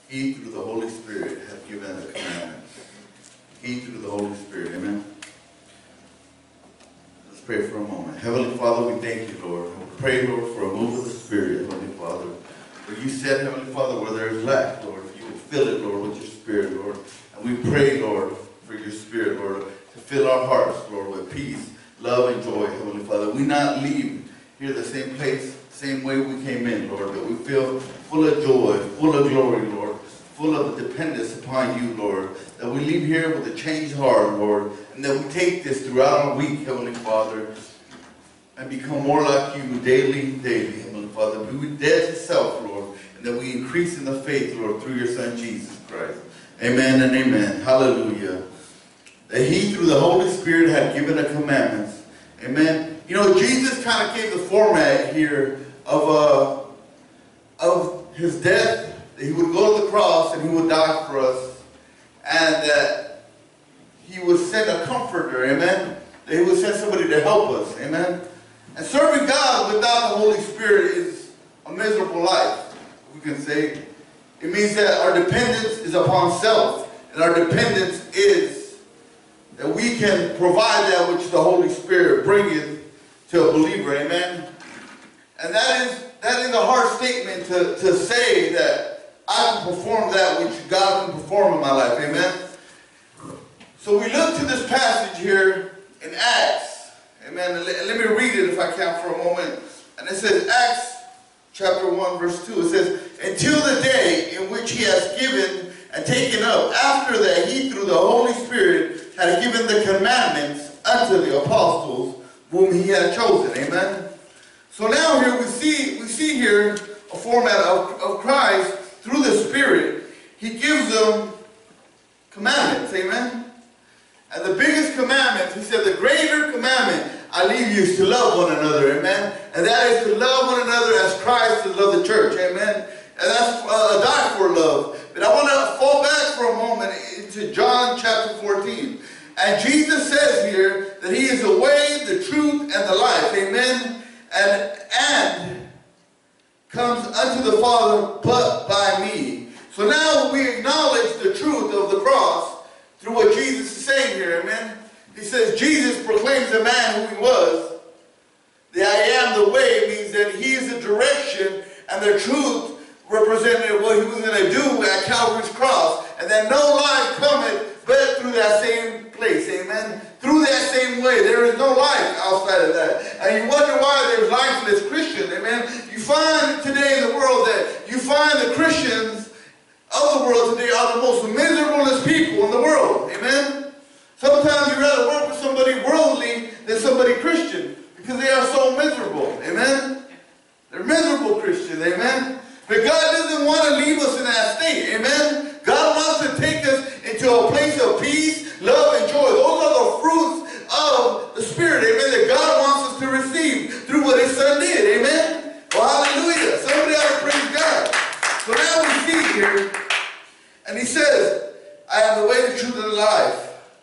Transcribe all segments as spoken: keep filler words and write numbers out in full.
He, through the Holy Spirit, has given the commandments. He, through the Holy Spirit. Amen. Let's pray for a moment. Heavenly Father, we thank you, Lord. We pray, Lord, for a move of the Spirit, Heavenly Father. For you said, Heavenly Father, where there is lack, Lord, if you will fill it, Lord, with your Spirit, Lord. And we pray, Lord, for your Spirit, Lord, to fill our hearts, Lord, with peace, love, and joy, Heavenly Father. We not leave here the same place, same way we came in, Lord, but we feel full of joy, full of glory, Lord, full of dependence upon you, Lord, that we leave here with a changed heart, Lord, and that we take this throughout our week, Heavenly Father, and become more like you daily, daily, Heavenly Father. We dead to self, Lord, and that we increase in the faith, Lord, through your Son, Jesus Christ. Amen and amen. Hallelujah. That he, through the Holy Spirit, had given the commandments. Amen. You know, Jesus kind of gave the format here of, uh, of his death. That he would go to the cross and he would die for us. And that he would send a comforter. Amen. That he would send somebody to help us. Amen. And serving God without the Holy Spirit is a miserable life, we can say. It means that our dependence is upon self. And our dependence is that we can provide that which the Holy Spirit bringeth to a believer. Amen. And that is that is a hard statement to, to say that I can perform that which God can perform in my life. Amen. So we look to this passage here in Acts. Amen. Let, let me read it if I can for a moment. And it says, Acts chapter one, verse two. It says, until the day in which he has given and taken up, after that he through the Holy Spirit had given the commandments unto the apostles whom he had chosen. Amen. So now here we see we see here a format of, of Christ through the Spirit. He gives them commandments. Amen. And the biggest commandment, he said, the greater commandment I leave you is to love one another. Amen. And that is to love one another as Christ has loved the church. Amen. And that's uh, die for love. But I want to fall back for a moment into John chapter fourteen. And Jesus says here that he is the way, the truth, and the life. Amen. And, and comes unto the Father but by me. So now we acknowledge the truth of the cross through what Jesus is saying here. Amen. He says Jesus proclaims the man who he was. The I am the way means that he is the direction, and the truth represented what he was going to do at Calvary's cross. And that no life cometh but through that same place. Amen. Through that same way. There is no life outside of that. And you wonder why there's lifeless Christians. Amen. You find today in the world that you find the Christians of the world today are the most miserablest people in the world. Amen. Sometimes you'd rather work with somebody worldly than somebody Christian because they are so miserable. Amen. They're miserable Christians. Amen. But God doesn't want to leave us in that state. Amen. God wants to take us into a place of peace, love, and joy. Those are the fruits of the Spirit. Amen. That God wants us to receive through what his Son did. Amen. Well, hallelujah. Somebody ought to praise God. So now we see here, and he says, I am the way, the truth, and the life.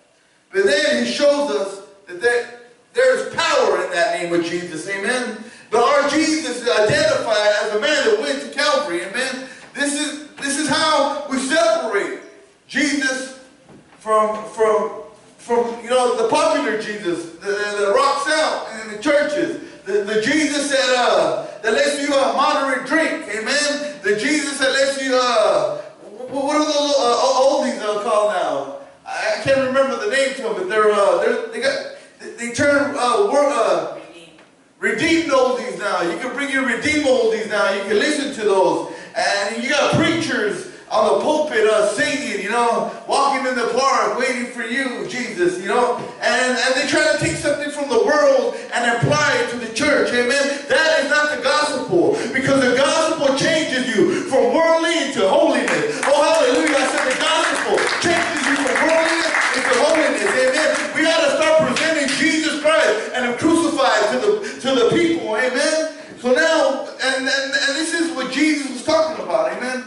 But then he shows us that there, there's power in that name of Jesus. Amen. But our Jesus is identified as a man that went to Calvary. Amen. This is this is how we separate Jesus from from from you know the popular Jesus that, that rocks out in the churches. The, the Jesus that uh, that lets you uh, moderate drink. Amen. The Jesus that lets you uh, what are those uh, oldies uh, called now? I can't remember the name to them, but they're uh, they're they got they, they turn uh, word, uh redeemed oldies now. You can bring your redeemed oldies now. You can listen to those. And you got preachers on the pulpit uh, singing, you know, walking in the park, waiting for you, Jesus, you know. And, and they try to take something from the world and apply it to the church. Amen. That is not the gospel. Because the gospel changes you from worldly into holiness. Oh, hallelujah. I said the gospel changes you from worldliness into holiness. Amen. We got to start presenting Jesus Christ and him crucified to the to the people. Amen. So now, and, and, and this is what Jesus was talking about. Amen.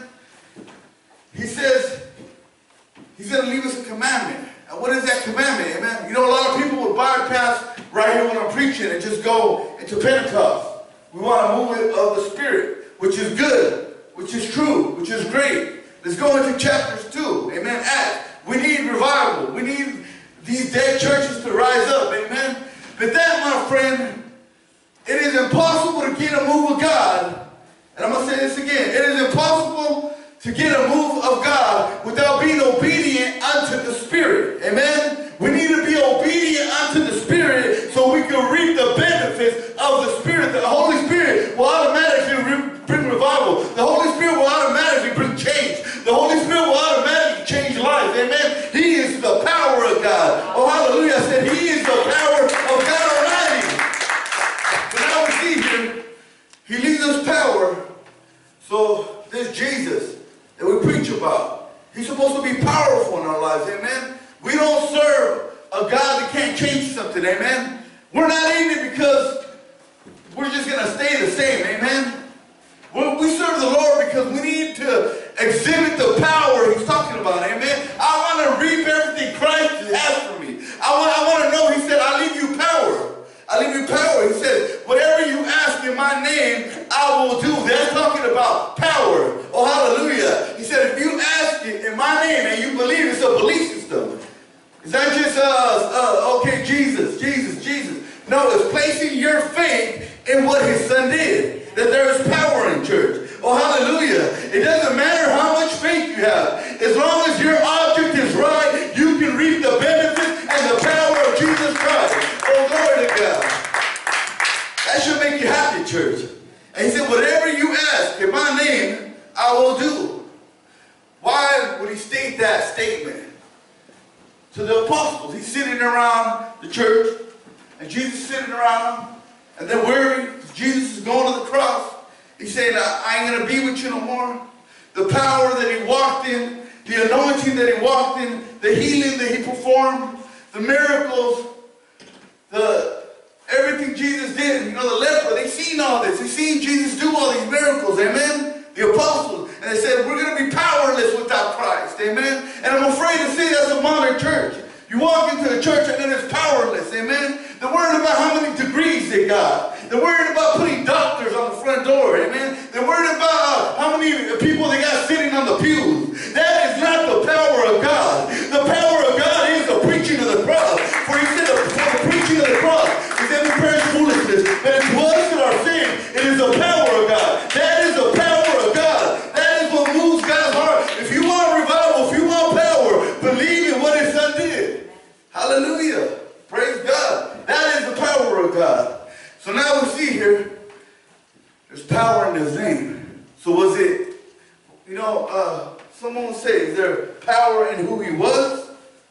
He says he's going to leave us a commandment. And what is that commandment? Amen. You know, a lot of people would bypass right here when I'm preaching and just go into Pentecost. We want to move it of the Spirit, which is good, which is true, which is great. Let's go into chapters two. Amen. Acts. We need revival. We need these dead churches to rise up. Amen. But that, my friend, it is impossible to get a move of God. And I'm going to say this again. It is impossible to get a move of God without being obedient unto the Spirit. Amen. We need to be obedient unto the Spirit so we can reap the benefits of the Spirit. The Holy Spirit will automatically re bring revival. The Holy Spirit will automatically bring change. The Holy Spirit will automatically change lives. Amen. He is the power of God. Oh, hallelujah. I said He is the power of God Almighty. So now we see here, He leaves us power. So this Jesus that we preach about, He's supposed to be powerful in our lives. Amen. We don't serve a God that can't change something. Amen. We're not in it because we're just going to stay the same. Amen. We serve the Lord because we need to exhibit the power He's talking about. Amen. I want to reap everything Christ has for me. I want, I want to know, He said, I leave you power. I leave you power. He said, whatever you ask in my name, I will do. That's talking about power. Oh, hallelujah. He said, if you ask it in my name and you believe, it's a belief system. It's not just, uh, uh, okay, Jesus, Jesus, Jesus. No, it's placing your faith in what His Son did. That there is power in church. Oh, hallelujah. It doesn't matter how much faith you have. As long as your object is right, you can reap the benefits and the power of Jesus Christ. Oh, glory to God. That should make you happy, church. And He said, whatever you ask in my name, I will do. Why would He state that statement? To the apostles. He's sitting around the church, and Jesus is sitting around them, and they're worried. Jesus is going to the cross. He's saying, I ain't going to be with you no more. The power that He walked in, the anointing that He walked in, the healing that He performed, the miracles, the everything Jesus did. You know, the leper, they seen all this. They seen Jesus do all these miracles. Amen. The apostles. And they said, we're going to be powerless without Christ. Amen. And I'm afraid to say that's a modern church. You walk into a church and then it's powerless. Amen. They're worried about how many degrees they got. They're worried about putting doctors on the front door. Amen. They're worried about uh, how many people they got sitting on the pews. That is not the power of God. The power of God is the preaching of the cross. For He said, for the preaching of the cross is every perish foolishness. But it's to us that are sin. It is the power of God. That is the power of God. That is what moves God's heart. If you want revival, if you want power, believe in what His Son did. Hallelujah. Praise God. That is the power of God. So now we see here, there's power in His name. So was it, you know, uh, someone will say, is there power in who He was?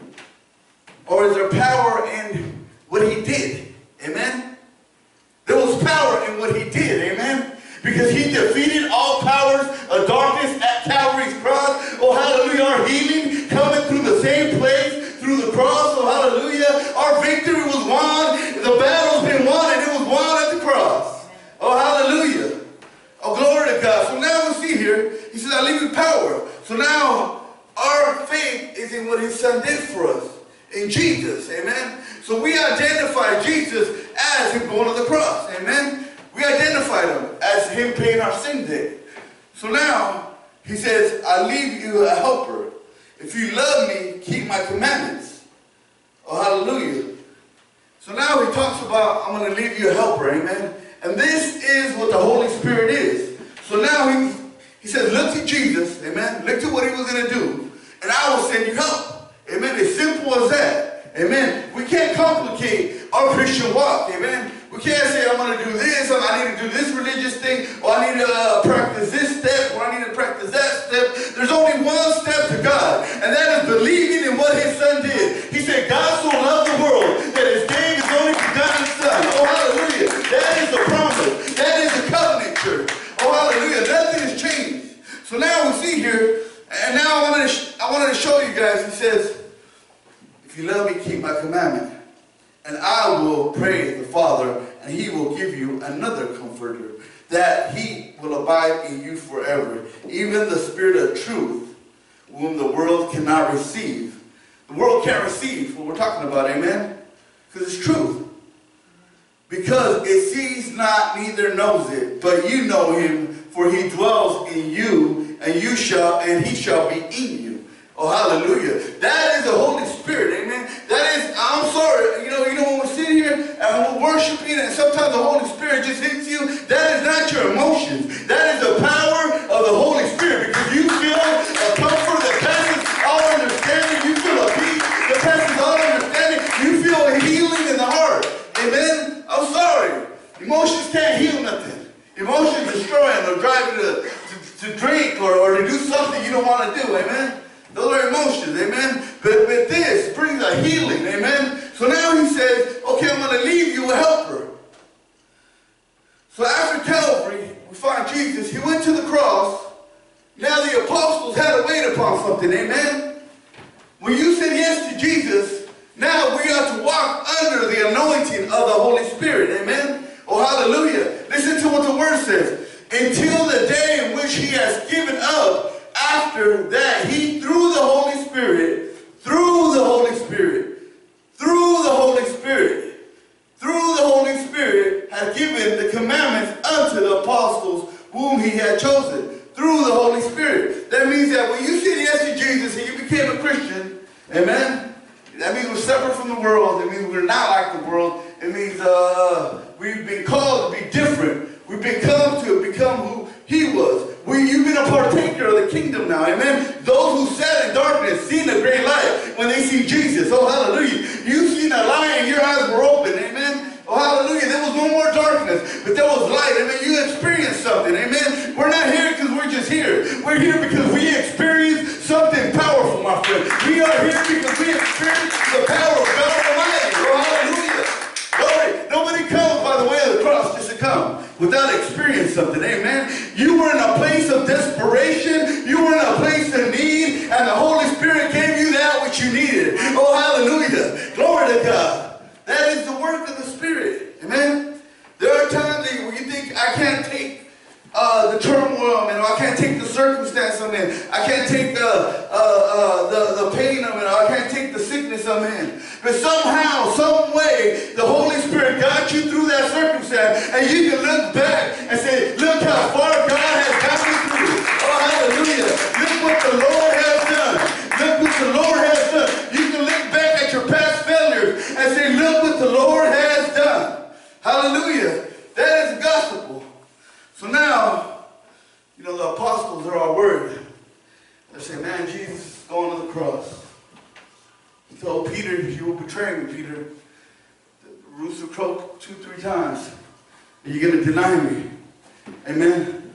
Or is there power in what He did? Amen? There was power in what He did. Amen? Because He defeated all powers of darkness at Calvary's cross. Oh, hallelujah. Our healing coming through the same place, through the cross. Oh, hallelujah. Our victory was won. The battle's been won, and it was won at the cross. Oh, hallelujah. Oh, glory to God. So now we see here, He says, I leave you power. So now our faith is in what His Son did for us. In Jesus. Amen. So we identify Jesus as Him going to the cross. Amen. We identified Him as Him paying our sin debt. So now He says, I leave you a helper. If you love me, keep my commandments. Oh, hallelujah. So now He talks about, I'm going to leave you a helper. Amen. And this is what the Holy Spirit is. So now He, he says, look to Jesus. Amen. Look to what He was going to do. And I will send you help. Amen. As simple as that. Amen. We can't complicate our Christian walk. Amen. We can't say, I'm going to do this, or I need to do this religious thing, or I need to uh, practice this step, or I need to practice that step. There's only one step to God, and that is believing in what His Son did. He said, God so loved the world that His gave His only begotten Son. Oh, hallelujah. That is the promise. That is the covenant, church. Oh, hallelujah. Nothing has changed. So now we see here, and now I wanted to, I wanted to show you guys, He says, if you love me, keep my commandment. And I will pray the Father, and He will give you another comforter, that He will abide in you forever, even the Spirit of truth, whom the world cannot receive. The world can't receive what we're talking about, amen? Because it's truth. Because it sees not, neither knows it, but you know Him, for He dwells in you and you shall, and he shall be in you. Oh, hallelujah. That is the Holy Spirit, amen. That is, I'm sorry, you know, you know when we're sitting here and we're worshiping and sometimes the Holy Spirit just hits you, that is not your emotions. That is the power of the Holy Spirit, because you feel a comfort that passes all understanding. You feel a peace that passes all understanding. You feel a healing in the heart, amen. I'm sorry. Emotions can't heal nothing. Emotions destroy them or drive you to, to, to drink or, or to do something you don't want to do, amen. Those are emotions, amen. But, but this brings a healing, amen. So now he says, okay, I'm going to leave you a helper. So after Calvary, we find Jesus. He went to the cross. Now the apostles had to wait upon something, amen. When you said yes to Jesus, now we are to walk under the anointing of the Holy Spirit, amen. Oh, hallelujah. Listen to what the word says. Until the day in which he has given up. After that, he, through the Holy Spirit, through the Holy Spirit, through the Holy Spirit, through the Holy Spirit, has given the commandments unto the apostles whom he had chosen. Through the Holy Spirit. That means that when you said yes to Jesus and you became a Christian, amen, that means we're separate from the world. It means we're not like the world. It means uh, we've been called to be different. We've been come to become who he was. We, you've been a partaker of the kingdom now, amen. Those who sat in darkness seen a great light when they see Jesus. Oh, hallelujah. You've seen a light and your eyes were open, amen. Oh, hallelujah. There was no more darkness, but there was light. Amen. You experienced something, amen. We're not here because we're just here. We're here because we experienced something powerful, my friend. We are here because we experienced the power of God Almighty. Oh, hallelujah. Glory. Nobody comes by the way of the cross just to come without experiencing something, amen. You were in a place of desperation. You were in a place of need, and the Holy Spirit gave you that which you needed. Oh, hallelujah. Glory to God. That is the work of the Spirit, amen. There are times where you think, I can't take uh, the turmoil, man, or I can't take the circumstance I'm in. I can't take the, uh, uh, the, the pain I'm in, or I can't take the sickness I'm in. But somehow, some way, the Holy Spirit got you through that circumstance, and you can look back and say, look how far God has got me through. Oh, hallelujah. Look what the Lord has done. Look what the Lord has done. You can look back at your past failures and say, look what the Lord has done. Hallelujah. That is the gospel. So now, you know, the apostles are all worried. They say, man, Jesus is going to the cross. He told Peter, you will betray me, Peter. The rooster crowed two, three times. And you're going to deny me. Amen.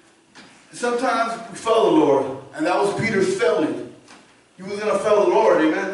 Sometimes we fail the Lord. And that was Peter's failing. He was going to fail the Lord. Amen.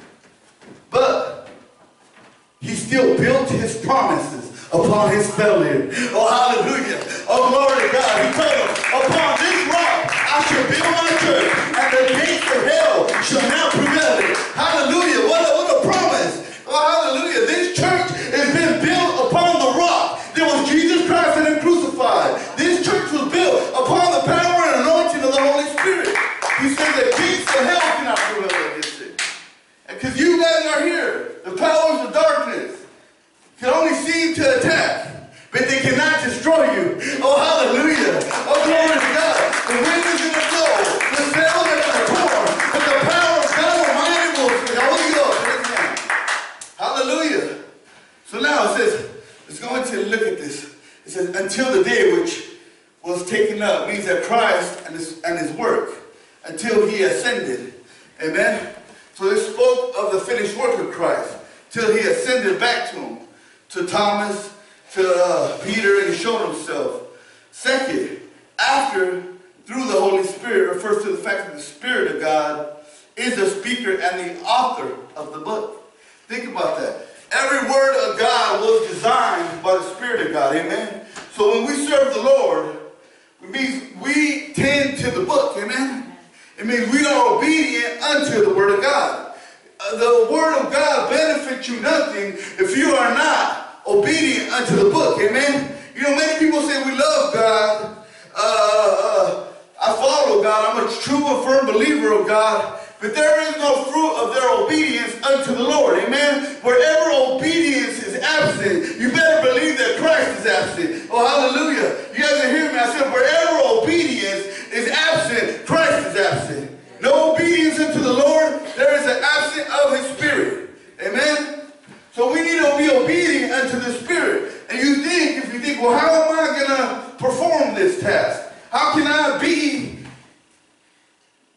But he still built his promises upon his failure. Oh, hallelujah. Oh, glory to God. He told him, upon this rock I shall build my church, and the gates of hell shall not prevail it. Hallelujah. What a, what a promise. Oh, hallelujah. This church has been built upon the rock. There was Jesus Christ and him crucified. This church was built upon the power and anointing of the Holy Spirit. He said the gates of hell cannot prevail against it. Because you guys are here. The powers of darkness can only seem to attack, but they cannot destroy you. Oh, hallelujah. Oh, glory to God. The wind is going to blow. The sails are going to pour. But the power of God Almighty will Holy Ghost. Hallelujah. So now it says, let's go into look at this. It says, until the day which was taken up, means that Christ and his, and his work, until he ascended. Amen. So this spoke of the finished work of Christ, till he ascended back to him. To Thomas, to uh, Peter, and he showed himself. Second, after, through the Holy Spirit, refers to the fact that the Spirit of God is the speaker and the author of the book. Think about that. Every word of God was designed by the Spirit of God. Amen. So when we serve the Lord, it means we tend to the book. Amen. It means we are obedient unto the Word of God. Uh, the Word of God benefits you nothing if you are not obedient unto the book. Amen. You know, many people say we love God. Uh, uh, I follow God. I'm a true and firm believer of God. But there is no fruit of their obedience unto the Lord. Amen. Wherever obedience is absent, you better believe that Christ is absent. Oh, hallelujah. You guys are hearing me. I said, wherever obedience is absent,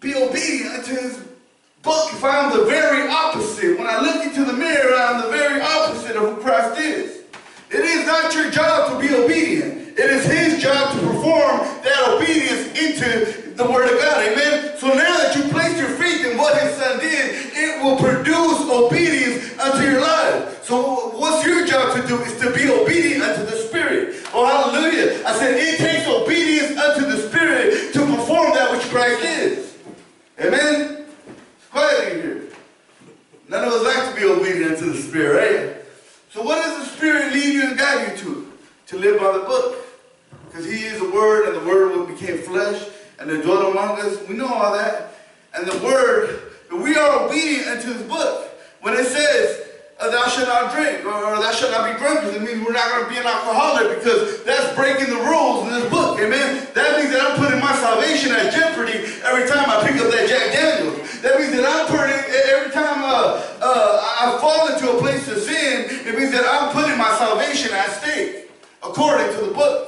be obedient unto his book if I am the very opposite? When I look into the mirror, I am the very opposite of who Christ is. It is not your job to be obedient. It is his job to perform that obedience into the word of God. Amen? So now that you place your faith in what his son did, it will produce obedience unto your life. So what's your job to do is to be obedient unto the Spirit. Oh, hallelujah. I said it takes obedience unto the Spirit to perform that which Christ is. Amen? It's quiet in here. None of us like to be obedient to the Spirit, right? So what does the Spirit lead you and guide you to? To live by the book. Because he is the Word, and the Word became flesh, and they dwelt among us. We know all that. And the Word, we are obedient unto his book. When it says, uh, thou shalt not drink, or, or thou shalt not be drunk, it means we're not going to be an alcoholic, because that's breaking the rules in this book. Amen? That means that I'm putting my salvation at jeopardy every time I pick up that Jack Daniels. That means that I'm putting, every time uh, uh, I fall into a place of sin, it means that I'm putting my salvation at stake, according to the book.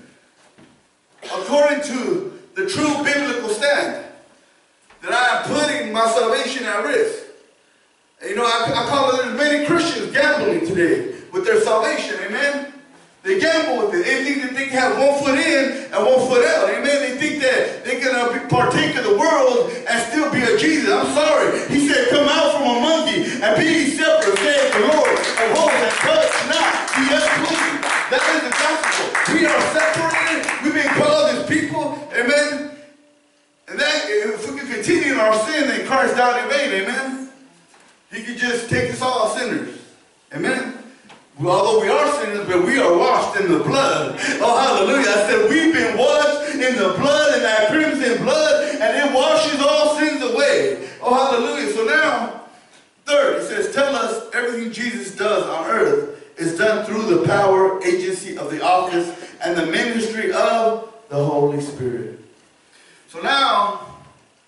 According to the true biblical stand, that I am putting my salvation at risk. And you know, I, I call it, there's many Christians gambling today with their salvation, amen? They gamble with it. They think that they can have one foot in and one foot out, amen? They think that they can uh, partake of the world and still be a Jesus. I'm sorry. He said, come out from among you and be ye separate, saith the Lord, of hosts, and touch not the unclean. That is the gospel. We are separated. We've been called as people, amen? And that, if we can continue in our sin, then Christ died in vain, amen? He could just take us all sinners, amen? Well, although we are sinners, but we are washed in the blood. Oh, hallelujah. I said we've been washed in the blood, in that crimson blood, and it washes all sins away. Oh, hallelujah. So now, third, it says, tell us everything Jesus does on earth is done through the power, agency of the office, and the ministry of the Holy Spirit. So now,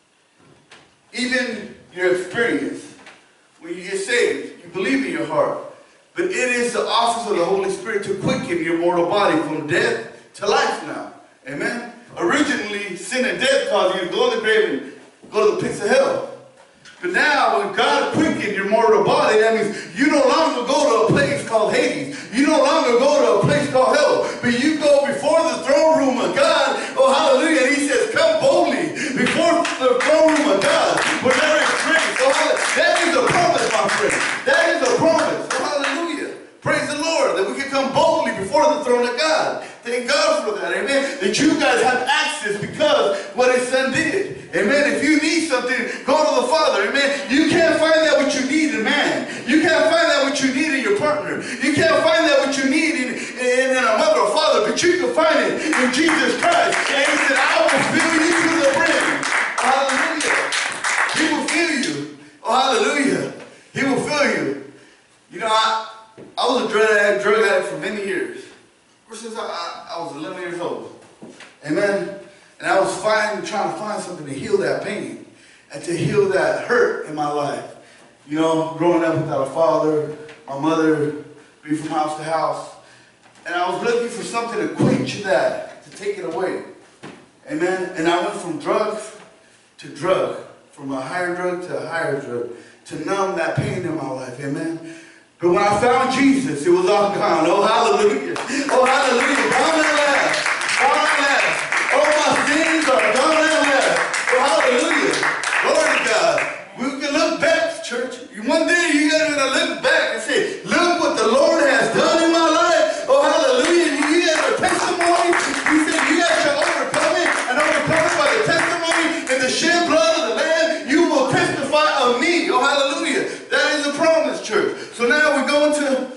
even your experience, when you get saved, you believe in your heart, but it is the office of the Holy Spirit to quicken your mortal body from death to life now. Amen? Originally, sin and death caused you to go in the grave and go to the pits of hell. But now, when God quickened your mortal body, that means you no longer go to a place called Hades. You no longer go to a place called hell. But you go before the throne room of God. Oh, hallelujah. And he says, come boldly before the throne room of God, where there is grace. Oh, that is a promise, my friend. That is a promise. Oh, hallelujah. Praise the Lord, that we can come boldly before the throne of God. Thank God for that, amen. That you guys have access because what his son did. Amen. If you need something, go to the Father, amen. You can't find that what you need in man. You can't find that what you need in your partner. You can't find that what you need in, in, in a mother or father, but you can find it in Jesus Christ. And he said, I will fill you to the brim. Hallelujah. He will fill you. Oh, hallelujah. He will fill you. You know, I, I was a drug addict, drug addict for many years. Ever since I, I, I was eleven years old. Amen. And I was find, trying to find something to heal that pain and to heal that hurt in my life. You know, growing up without a father, my mother, being from house to house. And I was looking for something to quench that, to take it away. Amen. And I went from drug to drug, from a higher drug to a higher drug, to numb that pain in my life. Amen. But when I found Jesus, it was all gone. Oh, hallelujah. Oh, hallelujah. Gone at last. Gone at last. All my sins are gone at last. Oh, hallelujah. Glory to God. We can look back, church. One day you got to look back and say, look what the Lord has done in my life. Oh, hallelujah. You got a testimony. He said, you guys shall overcome it and overcome it by the testimony and the shed blood of the Lamb. You will testify of me. Oh, hallelujah. That is a promise, church. So now we go into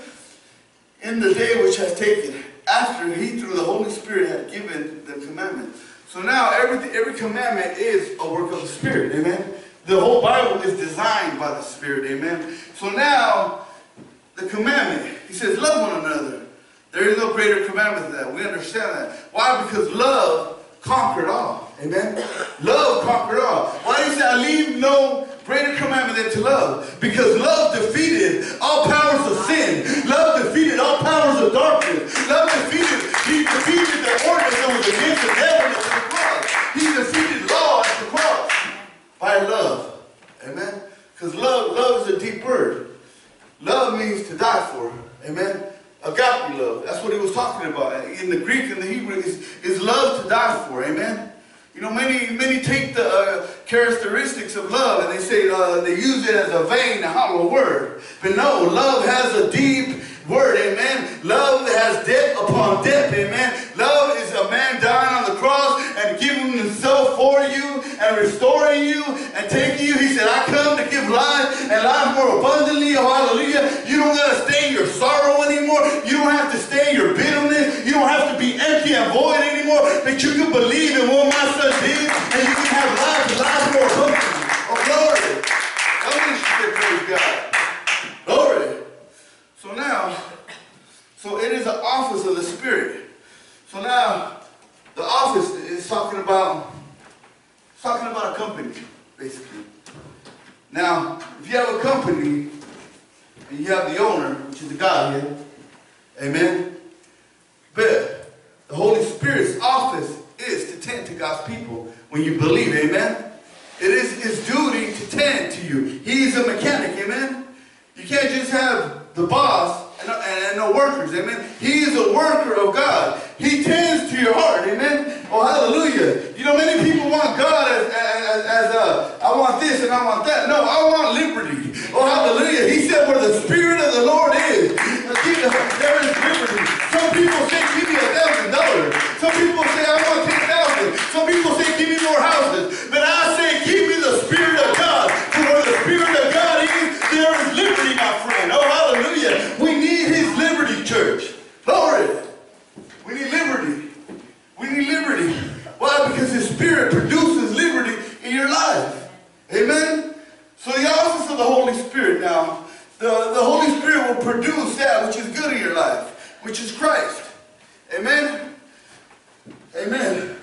in the day which has taken after he through the Holy Spirit had given the commandment. So now everything, every commandment is a work of the Spirit. Amen. The whole Bible is designed by the Spirit. Amen. So now the commandment, he says, love one another. There is no greater commandment than that. We understand that. Why? Because love conquered all. Amen. Love conquered all. Why do you say I leave no greater commandment than to love? Because love defeated all powers of sin. Love defeated all powers of darkness. Love defeated, he defeated the ordinance that was against the devil at the cross. He defeated law at the cross. deep word. Love means to die for. Amen. Agape love. That's what he was talking about. In the Greek and the Hebrew is, is love to die for. Amen. You know, many many take the uh, characteristics of love and they say uh, they use it as a vain, hollow word. But no, love has a deep word. Amen. Love has depth upon depth. Amen. Love is a man dying on the cross and giving himself for you and restoring you and taking you. He said, I come to give life and life more abundantly. Oh, hallelujah. You don't got to stay in your sorrow anymore. You don't have to stay in your bitterness. You don't have to be empty and void anymore. But you can believe in what my son did and you can have life and life more abundantly. Oh, glory. Somebody should say, praise God. Glory. So now, so it is an office of the Spirit. So now, the office is talking about, it's talking about a company, basically. Now, if you have a company, and you have the owner, which is the God here, amen, but the Holy Spirit's office is to tend to God's people when you believe, amen. It is his duty to tend to you. He's a mechanic, amen. You can't just have the boss and, and no workers, amen. He is a worker of God. He tends to your heart, amen. Oh, hallelujah. You know, many people want God as, as, as uh, I want this and I want that. No, I want liberty. Oh, hallelujah. He said where the Spirit of the Lord is, there is liberty. Some people say, give me a thousand dollars. Some people say, I want ten thousand. Some people say, give me more houses. But I say, give me the Spirit of God. For where the Spirit of God is, there is liberty, my friend. Oh, hallelujah. We need his liberty, church. Glory. We need liberty. We need liberty. Why? Because his Spirit produces liberty in your life. Amen? So the office of the Holy Spirit now, the, the Holy Spirit will produce that which is good in your life, which is Christ. Amen? Amen.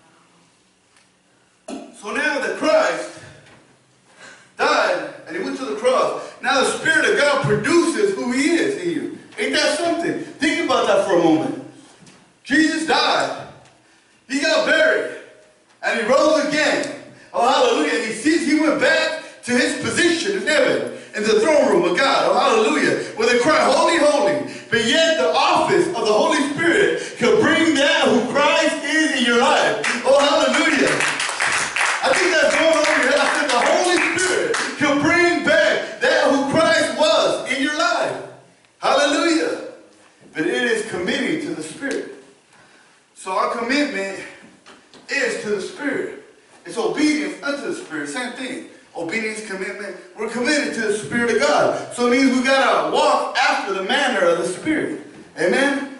So now that Christ died and he went to the cross, now the Spirit of God produces who he is in you. Ain't that something? Think about that for a moment. Jesus died. He got buried. And he rose again. Oh, hallelujah. And he sees he went back to his position in heaven, in the throne room of God. Oh, hallelujah. Where they cry, holy, holy. But yet the office of the Holy Spirit can bring down who Christ is in your life. Oh, hallelujah. I think that's going over your head. I said the Holy Spirit can bring back that who Christ was in your life. Hallelujah. But it is committing to the Spirit. So our commitment is to the Spirit. It's obedience unto the Spirit. Same thing. Obedience, commitment. We're committed to the Spirit of God. So it means we got to walk after the manner of the Spirit. Amen?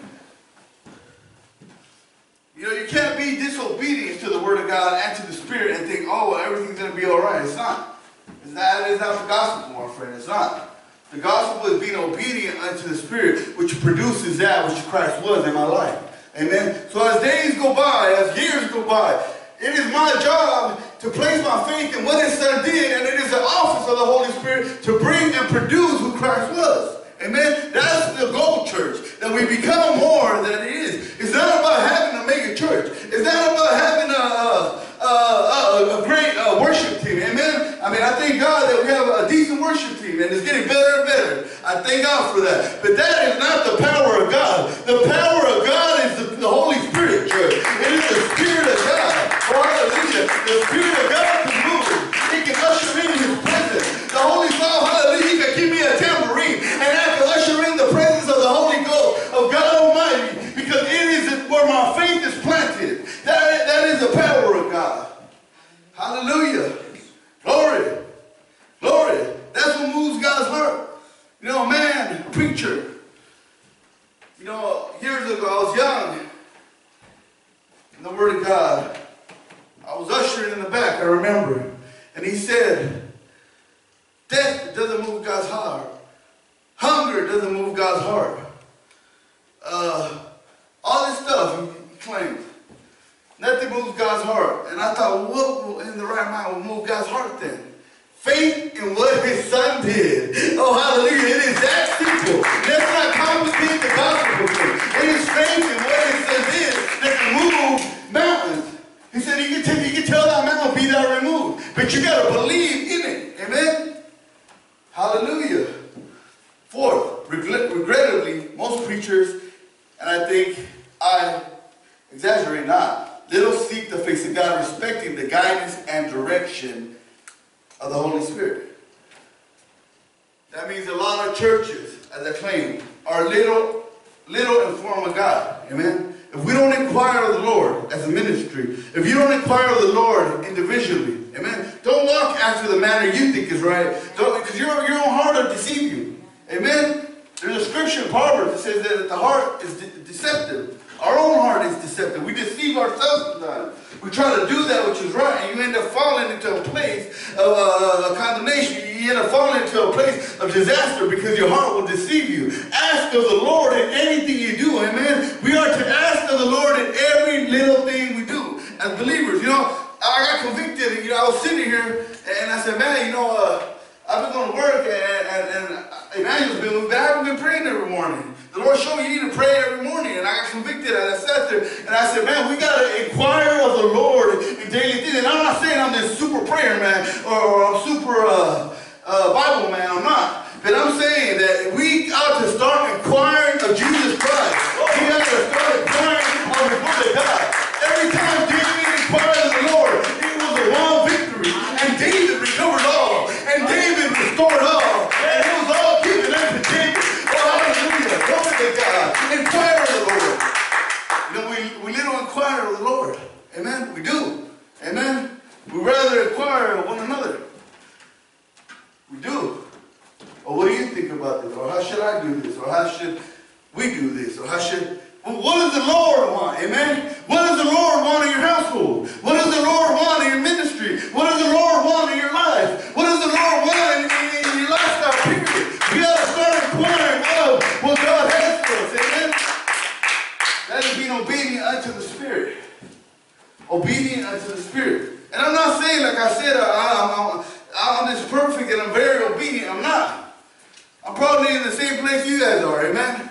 You know, you can't be disobedient to the Word of God and to the Spirit and think, oh, well, everything's going to be all right. It's not. It's not, it's not the gospel, my friend. It's not. The gospel is being obedient unto the Spirit, which produces that which Christ was in my life. Amen? So as days go by, as years go by, it is my job to place my faith in what his Son did, and it is the office of the Holy Spirit to bring and produce who Christ was. Amen? That's the goal, church, that we become more than it is. It's not about having a mega church. It's not about having a, a, a, a great uh, worship team. Amen? I mean, I thank God that we have a decent worship team, and it's getting better and better. I thank God for that. But that is not the power of God. The power of God is the, the Holy Spirit, church. It is the Spirit of God. Oh, hallelujah. The Spirit of God can move. It can usher in his presence. The Holy Spirit, hallelujah, he can give me a tambourine, and I can usher in the presence of the Holy Ghost, of God Almighty, because it is where my faith is planted. That, that is the power of God. Hallelujah. Glory. Glory. That's what moves God's heart. You know, man, a preacher. You know, years ago, I was young in the Word of God. I was ushering in the back, I remember. And he said, death doesn't move God's heart. Hunger doesn't move God's heart. Uh, all this stuff, he claimed. Nothing moves God's heart. And I thought, what in the right mind will move God's heart then? Faith in what his Son did. Oh, hallelujah. It is that simple. Let's not complicate the gospel thing. It is faith in what his Son did that can move mountains. He said, you can, tell, you can tell that mountain be thou removed. But you got to believe in it. Amen? Hallelujah. preachers, and I think I exaggerate not, little seek the face of God, respecting the guidance and direction of the Holy Spirit. That means a lot of churches, as I claim, are little, little informed of God. Amen? If we don't inquire of the Lord as a ministry, if you don't inquire of the Lord individually, amen, don't walk after the manner you think is right, because your, your own heart will deceive you. Amen? There's a scripture in Proverbs that says that the heart is de deceptive. Our own heart is deceptive. We deceive ourselves sometimes. We try to do that which is right, and you end up falling into a place of uh, condemnation. You end up falling into a place of disaster because your heart will deceive you. Ask of the Lord in anything you do, amen? We are to ask of the Lord in every little thing we do as believers. You know, I got convicted, and, you know, I was sitting here, and I said, man, you know, uh, I've been going to work, and, and, and Emmanuel's been, but I haven't been praying every morning. The Lord showed me you need to pray every morning, and I got convicted, and I sat there, and I said, man, we got to inquire of the Lord in daily things. And I'm not saying I'm this super prayer man, or, or I'm super uh, uh, Bible man, I'm not. But I'm saying that we ought to start inquiring of Jesus Christ. We ought to start inquiring of the Word of God. Every time David inquired of the Lord, it was a long victory, and David recovered all, and David restored all, and it was all given unto David. Hallelujah. Glory to God. Inquire of the Lord. You know, we, we little inquire of the Lord. Amen? We do. Amen? We rather inquire of one another. We do. Or what do you think about this? Or how should I do this? Or how should we do this? Or how should... Well, what does the Lord want? Amen? What does the Lord want in your household? What does the Lord want in your ministry? What does the Lord want in your life? What does the Lord want in, in, in your lifestyle, period? We got to start inquiring of what God has for us. Amen? That is being obedient unto the Spirit. Obedient unto the Spirit. And I'm not saying, like I said, I, I'm, I'm just perfect and I'm very obedient. I'm not. I'm probably in the same place you guys are. Amen?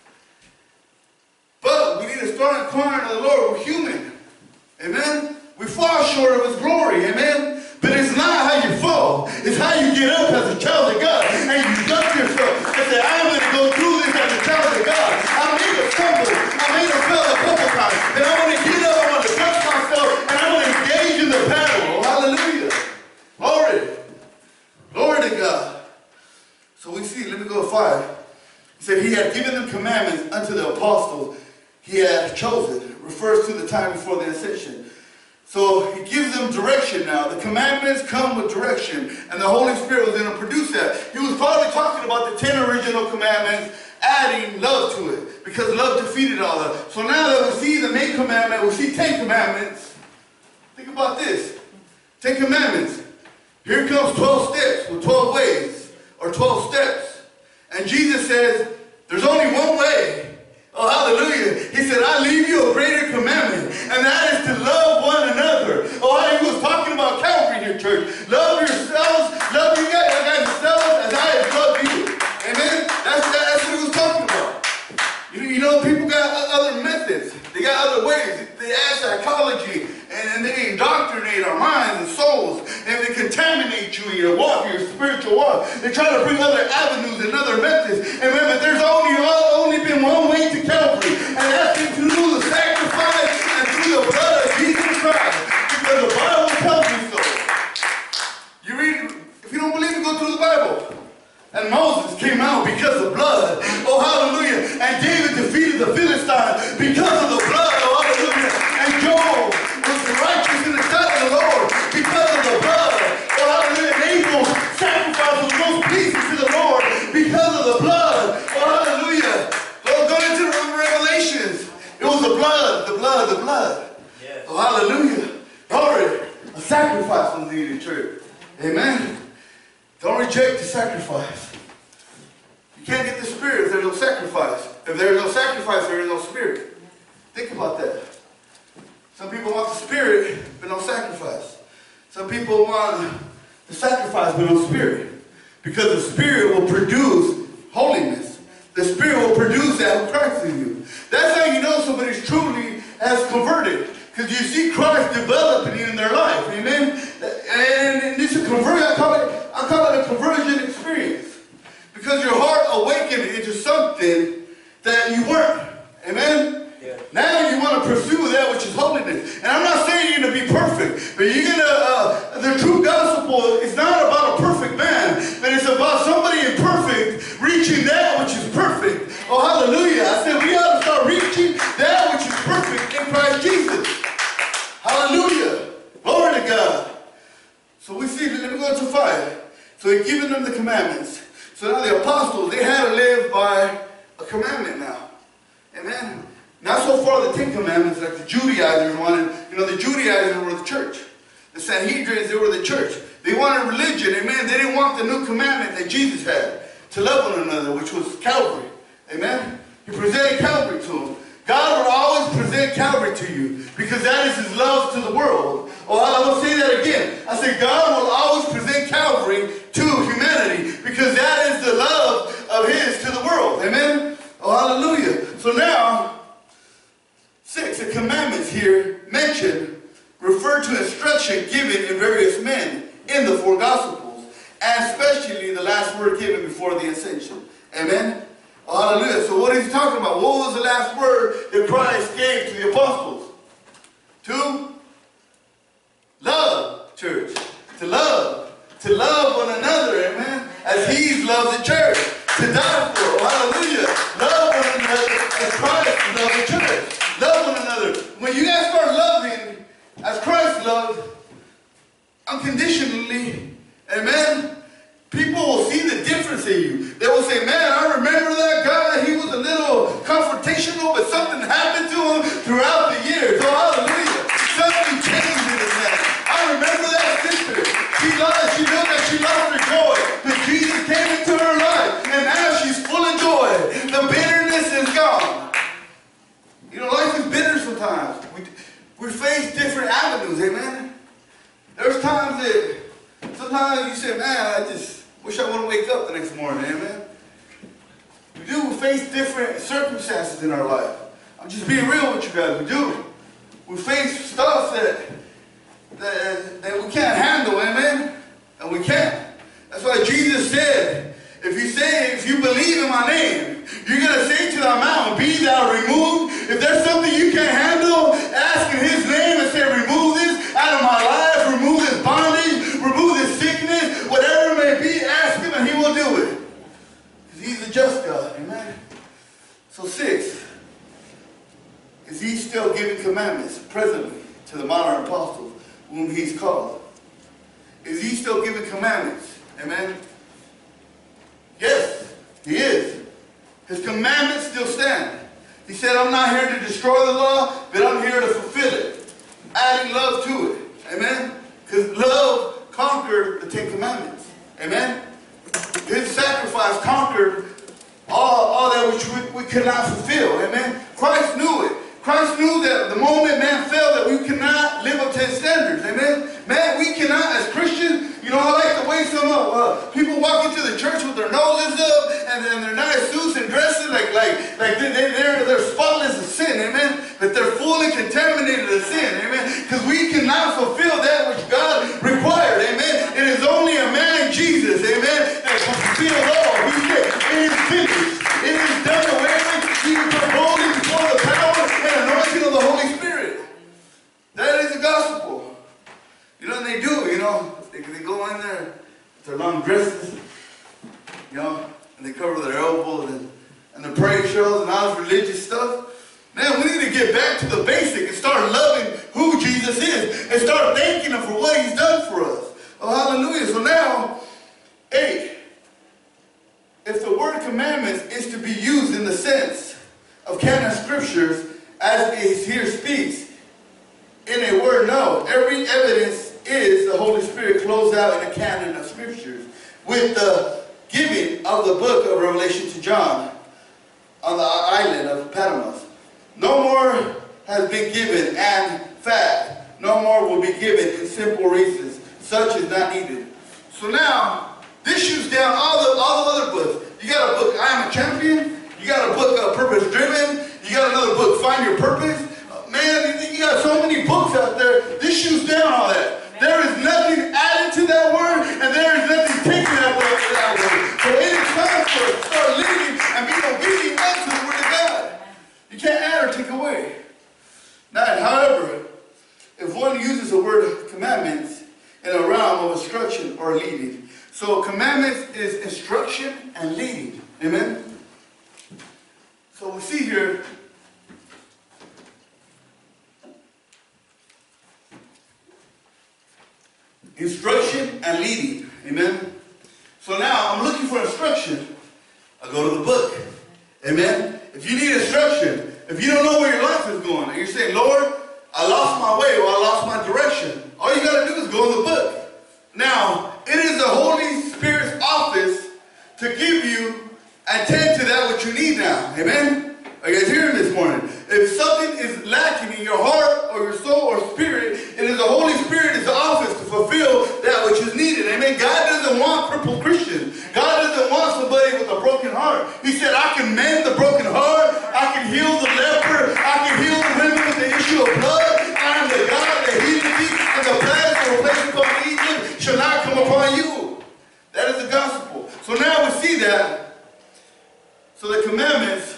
But we need to start inquiring of the Lord. We're human. Amen? We fall short of His glory. Amen? But it's not how you fall. It's how you get up as a child of God. And you dust yourself and say, I'm going to go through this as a child of God. I may have stumbled. I may have fell a couple times. And I want to get up. I want to dust myself. And I want to engage in the battle. Hallelujah. Glory. Glory to God. So we see, let me go to five. He said, He had given them commandments unto the apostles He had chosen. It refers to the time before the ascension. So He gives them direction now. The commandments come with direction. And the Holy Spirit was going to produce that. He was probably talking about the ten original commandments, adding love to it. Because love defeated all of it. So now that we see the main commandment, we see ten commandments. Think about this. Ten commandments. Here comes twelve steps with twelve ways. Or twelve steps. And Jesus says, there's only one way. Oh, hallelujah. He said, I leave you a greater commandment, and that is to love one another. Oh, he was talking about Calvary here, church. Love yourselves, love you guys, guys yourselves as I have loved you. Amen? That's, that's what he was talking about. You, you know, people got other methods. They got other ways. They add psychology, and, and they indoctrinate our minds and souls, and they contaminate you in your walk, your spiritual walk. They try to bring other avenues and other methods. And remember, there's only, only been one way to Calvary, and that's through the sacrifice and through the blood of Jesus Christ. Because the Bible tells me so. You read, if you don't believe it, go through the Bible. And Moses came out because of blood. Oh, hallelujah. And David defeated the Philistines because of the blood. Oh, hallelujah. And Job was righteous in the sight of the Lord because of the blood. Oh, hallelujah. And Abel's sacrifice was most pleasing to the Lord because of the blood. Oh, hallelujah. Go, go into the Revelations. It was the blood, the blood, the blood. Yes. Oh, hallelujah. Glory. A sacrifice was needed, church. Amen. Don't reject the sacrifice. You can't get the Spirit if there's no sacrifice. If there's no sacrifice, there is no Spirit. Think about that. Some people want the Spirit, but no sacrifice. Some people want the sacrifice, but no Spirit. Because the Spirit will produce holiness. The Spirit will produce that of Christ in you. That's how you know somebody's truly has converted. Because you see Christ developing in their life. Amen? And this is conversion. I call it, I call it a conversion experience. Because your heart awakened into something that you gospel is not about a perfect man, but it's about somebody imperfect reaching that which is perfect. Oh, hallelujah. I said we ought to start reaching that which is perfect in Christ Jesus. Hallelujah. Glory to God. So we see, let me go to five. So he's given them the commandments. So now the apostles, they had to live by a commandment now. Amen. Not so far the Ten Commandments like the Judaizers wanted. You know, the Judaizers were the church. The Sanhedrins, they were the church. They wanted religion. Amen. They didn't want the new commandment that Jesus had to love one another, which was Calvary. Amen. He presented Calvary to them. God will always present Calvary to you because that is his love to the world. Oh, I will say that again. I said God will always present Calvary to humanity because that is the love of his to the world. Amen. Oh, hallelujah. So now, six, the commandments here mentioned refer to instruction given in various men in the four Gospels, and especially the last word given before the ascension. Amen. Hallelujah. So what is he talking about? What was the last word that Christ gave to the apostles? To love, church. To love. To love one another, amen. As he loves the church. To die for. Oh, hallelujah. Love one another as Christ loves the church. Love one another. When you guys start loving as Christ loved, unconditionally, amen, people will see the difference in you. They will say, man, I remember that guy. He was a little confrontational, but something happened to him throughout the years. Oh, hallelujah. Something changed in his life. I remember that sister. She lost, she knew that she lost her joy. But Jesus came into her life, and now she's full of joy. The bitterness is gone. You know, life is bitter sometimes. We, we face different avenues, amen? There's times that, sometimes you say, man, I just wish I wouldn't wake up the next morning, amen? We do face different circumstances in our life. I'm just being real with you guys, we do. We face stuff that, that, that we can't handle, amen? And we can't. That's why Jesus said, if you say, if you believe in my name, you're going to say to that mountain, be thou removed. If there's something you can't handle, ask in his name and say, remove this out of my life, remove this bondage, remove this sickness, whatever it may be, ask him and he will do it. Because he's a just God, amen? So six, is he still giving commandments presently to the modern apostles whom he's called? Is he still giving commandments? Amen? Yes, he is. His commandments still stand. He said, I'm not here to destroy the law, but I'm here to fulfill it. Adding love to it. Amen? Because love conquered the Ten Commandments. Amen? His sacrifice conquered all, all that which we, we could not fulfill. Amen? Christ knew it. Christ knew that the moment man fell that we cannot live up to his standards. Amen? Man, we cannot, as Christians, you know, I like the way some uh, people walk into the church with their noses up and then their nice suits and dresses like like like they, they, they're, they're spotless of sin. Amen? That they're fully contaminated of sin. Amen? Because we cannot fulfill that which God required. Amen? It is only a man, Jesus, amen, that can fulfill all. He said, it is finished. It is done away with. He was boldly before the power and anointing of the Holy Spirit. That is the gospel. You know what they do, you know, they, they go in there with their long dresses, you know, and they cover their elbows and, and the praise shows and all this religious stuff. Man, we need to get back to the basic and start loving who Jesus is and start thanking him for what he's done for us. Oh, hallelujah. So now, eight, if the word commandments is to be used in the sense of canon scriptures as it here speaks, in a word, no. Every evidence is the Holy Spirit closed out in a canon of scriptures with the giving of the book of Revelation to John on the island of Patmos. No more has been given, and fact, no more will be given in simple reasons. Such is not needed. So now, this shoots down all the, all the other books. You got a book, I Am a Champion. You got a book, uh, Purpose Driven. You got another book, Find Your Purpose. Uh, man, you got so many books out there. This shoots down all that. There is nothing added to that word, and there is nothing taken out of that word. So it is time for us to start living and being obedient unto the word of God. You can't add or take away. Now, however, if one uses the word commandments in a realm of instruction instruction or leading. So commandments is instruction and leading. Amen? So we see here, instruction and leading. Amen? So now I'm looking for instruction. I go to the book. Amen? If you need instruction, if you don't know where your life is going, and you're saying, Lord, I lost my way or I lost my direction, all you got to do is go in the book. Now, it is the Holy Spirit's office to give you and tend to that what you need now. Amen? Are you guys hearing this morning? If something is lacking in your heart or your soul or spirit, it is the Holy Spirit is the office to fulfill that which is needed. Amen? God doesn't want crippled Christians. God doesn't want somebody with a broken heart. He said, I can mend the broken heart. I can heal the leper. I can heal the women with the issue of blood. I am the God that healeth thee, and the plagues of a place called Egypt shall not come upon you. That is the gospel. So now we see that. So the commandments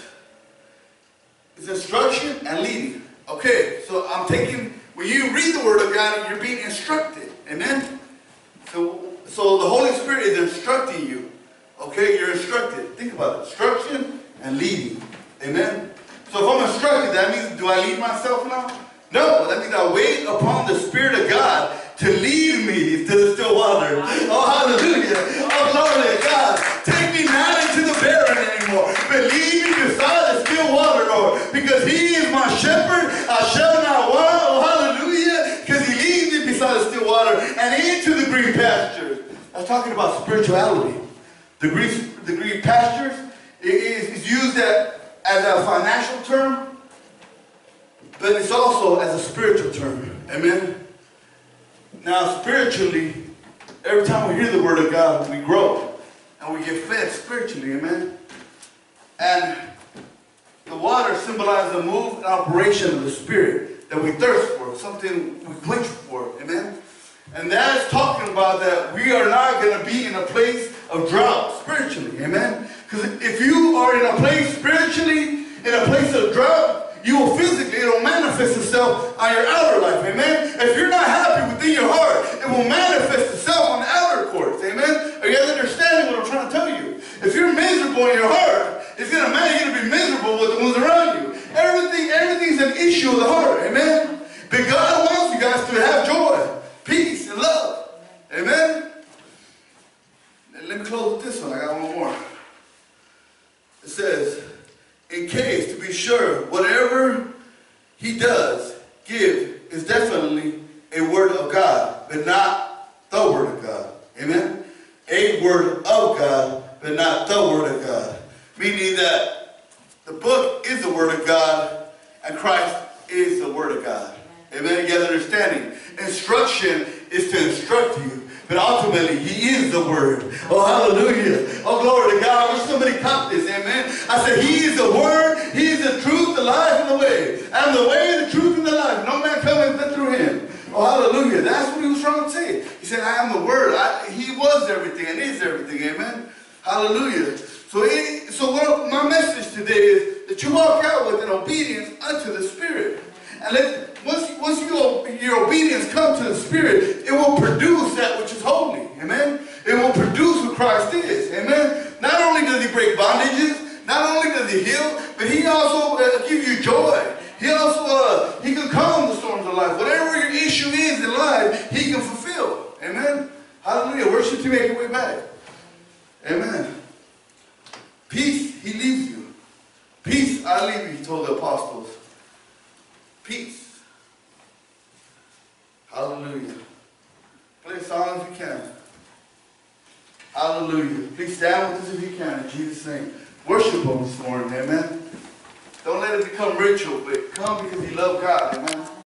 is instruction and leading. Okay, so I'm taking, when you read the word of God, you're being instructed. Amen? So, so the Holy Spirit is instructing you. Okay, you're instructed. Think about it. Instruction and leading. Amen? So if I'm instructed, that means, do I lead myself now? No, that means I wait upon the Spirit of God to lead me to the still water. Oh, hallelujah. Oh, glory to God. Take me not into the barren anymore, but lead me beside the still water, Lord. Because he is my shepherd, I shall not want. Oh, hallelujah. Because he leads me beside the still water and into the green pastures. I was talking about spirituality. The green, the green pastures is, is used at, as a financial term, but it's also as a spiritual term. Amen? Now, spiritually, every time we hear the word of God, we grow. And we get fed spiritually. Amen? And the water symbolizes the move and operation of the Spirit that we thirst for, something we quench for. Amen? And that is talking about that we are not going to be in a place of drought spiritually. Amen? Because if you are in a place spiritually, in a place of drought, you will physically, it will manifest itself on your outer life. Amen? If you're not happy within your heart, it will manifest itself on the outer courts. Amen? Are you guys understanding what I'm trying to tell you? If you're miserable in your heart, it's going to matter you're going to be miserable with the ones around you. Everything, everything's an issue of the heart. Amen? But God wants you guys to have joy, peace, and love. Amen? And let me close with this one. I got one more. It says, in case, to be sure, whatever he does give is definitely a word of God, but not the word of God. Amen? A word of God, but not the word of God. Meaning that the book is the word of God, and Christ is the word of God. Amen? You guys understanding? Instruction is to instruct you. But ultimately, he is the word. Oh, hallelujah. Oh, glory to God. I wish somebody caught this. Amen. I said, he is the word. He is the truth, the life, and the way. I'm the way, the truth, and the life. No man cometh but through him. Oh, hallelujah. That's what he was trying to say. He said, I am the word. I, he was everything and is everything. Amen. Hallelujah. So, it, so what my message today is that you walk out with an obedience unto the Spirit. And let Once, once you, your obedience comes to the Spirit, it will produce that which is holy. Amen? It will produce who Christ is. Amen? Not only does he break bondages, not only does he heal, but he also uh, gives you joy. He also, uh, he can calm the storms of life. Whatever your issue is in life, he can fulfill. Amen? Hallelujah. Worship to make your way back. Amen. Peace, he leaves you. Peace, I leave you, he told the apostles. Peace. Hallelujah. Play a song if you can. Hallelujah. Please stand with us if you can in Jesus' name. Worship him this morning. Amen. Don't let it become ritual, but come because you love God. Amen.